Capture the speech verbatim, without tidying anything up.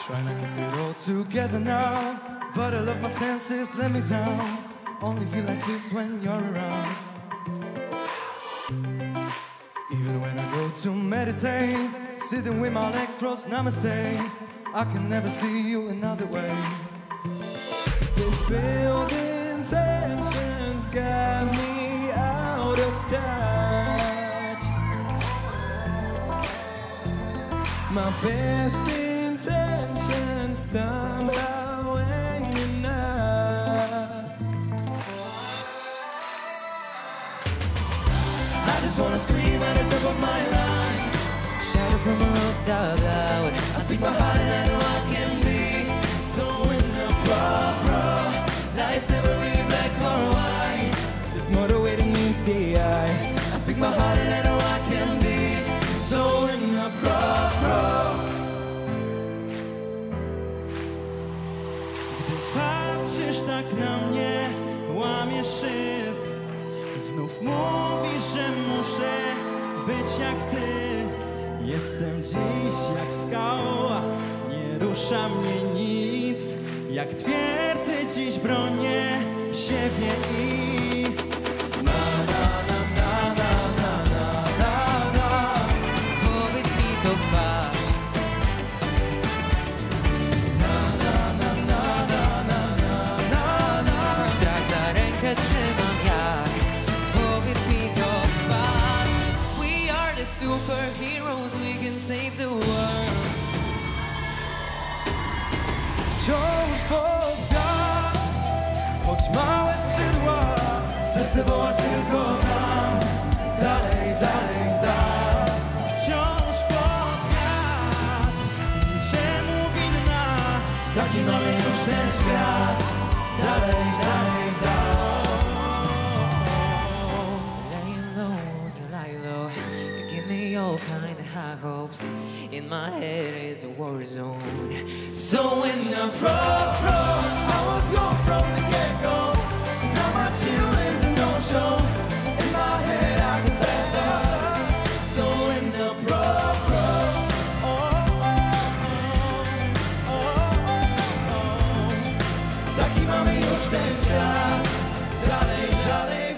Trying to keep it all together now, but I love my senses, let me down. Only feel like this when you're around. Even when I go to meditate, sitting with my legs crossed, namaste, I can never see you another way. This building tensions got me out of touch. My best intentions somehow ain't enough. I just wanna scream at the top of my lungs, shout it from a rooftop loud. I speak my heart and I know I can be so in the proper. Life's never really black or white, there's more to it than meets the eye. I speak my heart and I know I can be so in the proper. Gdy patrzysz tak na mnie, łamiesz szyf. Znów mówisz, że muszę być jak ty. Jestem dziś jak skała, nie rusza mnie nic. Jak twierdzę dziś bronię siebie i na na na na na na na na. Powiedz mi to w twarz. Na na na na na na na na. Swój strach za rękę trzymam jak. Powiedz mi to w twarz. We are the superheroes, we can save the world. Wciąż pod wiatr, choć małe skrzydła, serce woła tylko tam, dalej, dalej w dal. Wciąż pod wiatr, niczemu winna, taki mamy już ten świat, dalej, dalej w dal. Laying low, you lie low. You give me all kind of high hopes. In my head is a war zone. So in the pro-pro, I was gone from the get-go, now my chill is a no-show. In my head I can bet us, so in the pro-pro. oh, oh, oh, oh, oh. Taki mamy już ten świat, dalej, dalej.